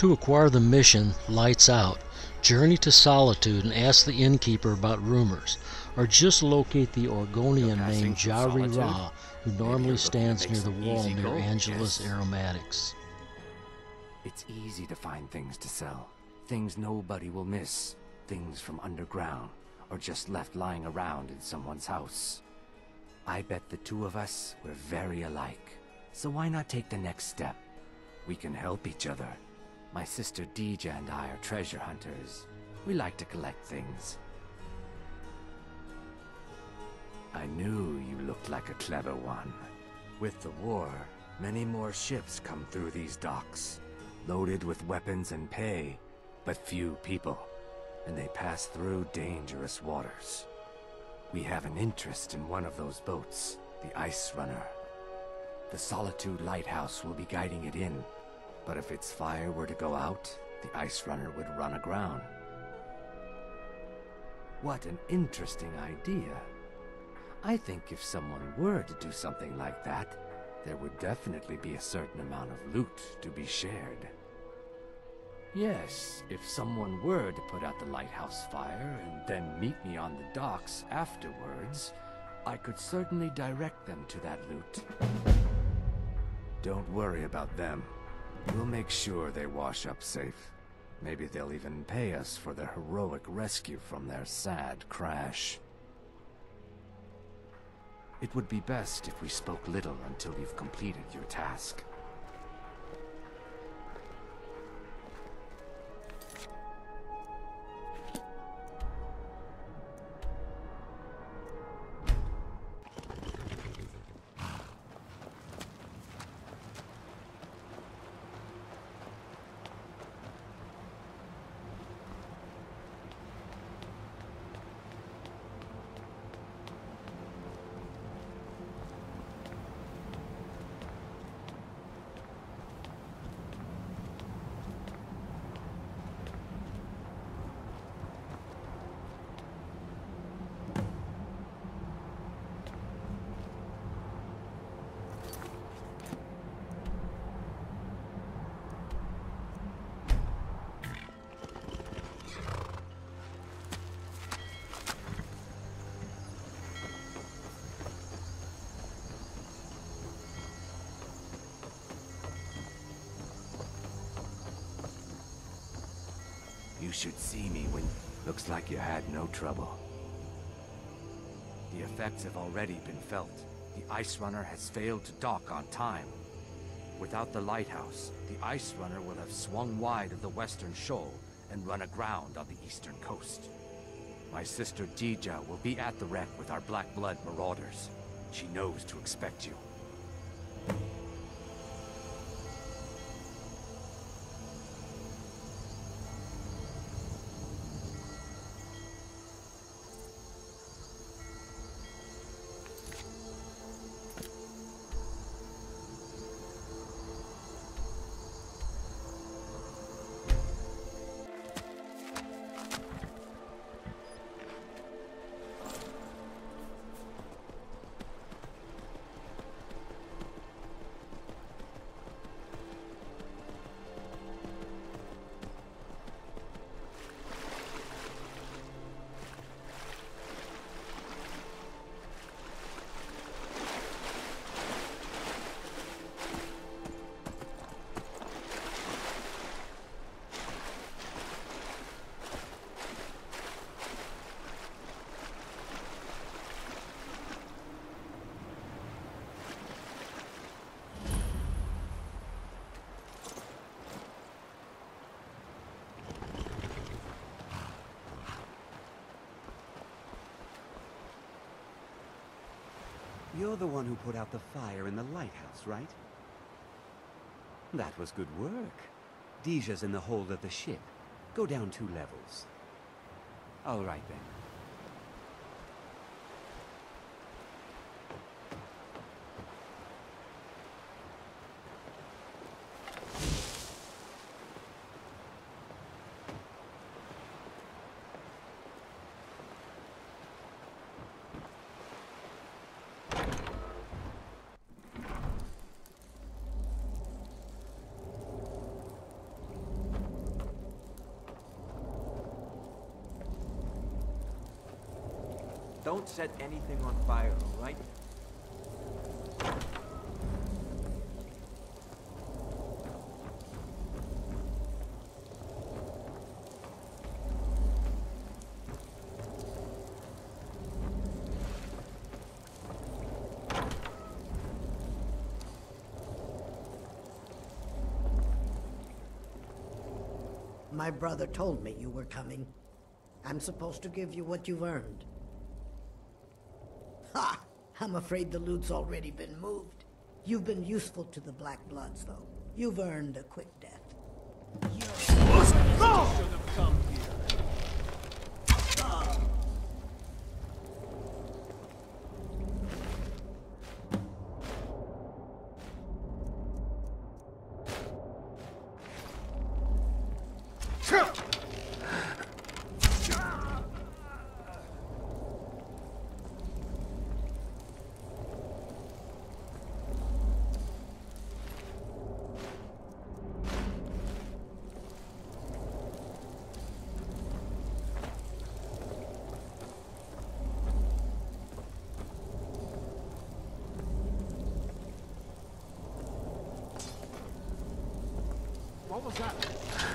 To acquire the mission, Lights Out, journey to Solitude and ask the innkeeper about rumors, or just locate the Argonian named Jaree-Ra, who normally stands near the wall near Angelus Aromatics. It's easy to find things to sell. Things nobody will miss. Things from underground, or just left lying around in someone's house. I bet the two of us were very alike. So why not take the next step? We can help each other. My sister Deeja and I are treasure hunters. We like to collect things. I knew you looked like a clever one. With the war, many more ships come through these docks, loaded with weapons and pay, but few people, and they pass through dangerous waters. We have an interest in one of those boats, the Ice Runner. The Solitude Lighthouse will be guiding it in, but if its fire were to go out, the Ice Runner would run aground. What an interesting idea. I think if someone were to do something like that, there would definitely be a certain amount of loot to be shared. Yes, if someone were to put out the lighthouse fire and then meet me on the docks afterwards, I could certainly direct them to that loot. Don't worry about them. We'll make sure they wash up safe. Maybe they'll even pay us for their heroic rescue from their sad crash. It would be best if we spoke little until you've completed your task. You should see me when... Looks like you had no trouble. The effects have already been felt. The Ice Runner has failed to dock on time. Without the lighthouse, the Ice Runner will have swung wide of the western shoal and run aground on the eastern coast. My sister Deeja will be at the wreck with our Black Blood marauders. She knows to expect you. You're the one who put out the fire in the lighthouse, right? That was good work. Deeja's in the hold of the ship. Go down 2 levels. All right, then. Don't set anything on fire, all right? My brother told me you were coming. I'm supposed to give you what you've earned. Ha! I'm afraid the loot's already been moved. You've been useful to the Black Bloods, though. You've earned a quick death. What was that?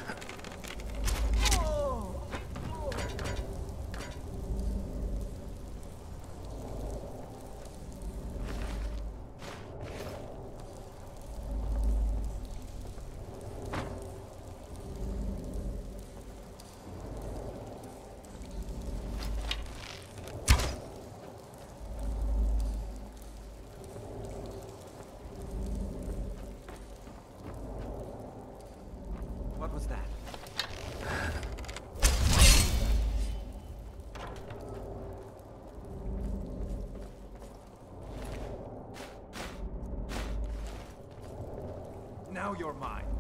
What was that? Now you're mine.